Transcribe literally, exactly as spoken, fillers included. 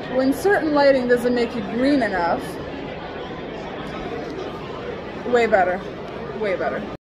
when certain lighting doesn't make you green enough, way better, way better.